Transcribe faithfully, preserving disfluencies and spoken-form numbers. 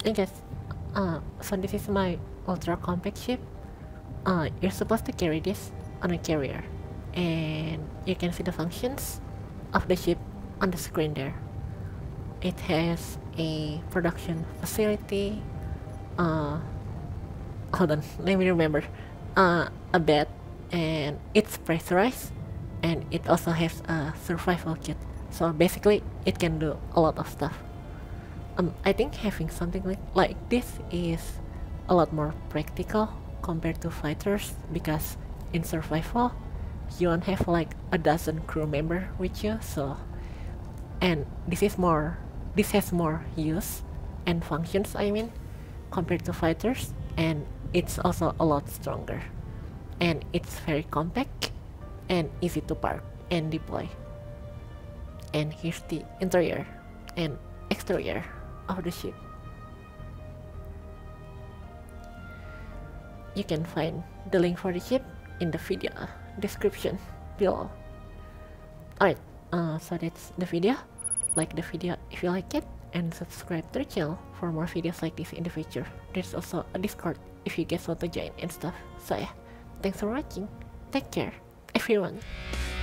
I guess, uh, so this is my ultra compact ship. Uh, you're supposed to carry this on a carrier, and you can see the functions of the ship on the screen there. It has a production facility, uh, hold on, let me remember, uh, a bed, and it's pressurized, and it also has a survival kit. So basically, it can do a lot of stuff. Um, I think having something like, like this is a lot more practical compared to fighters, because in survival, you won't have like a dozen crew member with you, so, and this is more, this has more use and functions, I mean, compared to fighters, and it's also a lot stronger, and it's very compact and easy to park and deploy. And here's the interior and exterior of the ship. You can find the link for the ship in the video description below. Alright, uh, so that's the video. Like the video if you like it, and subscribe to the channel for more videos like this in the future. There's also a Discord if you guys want to join and stuff. So yeah, thanks for watching. Take care, everyone.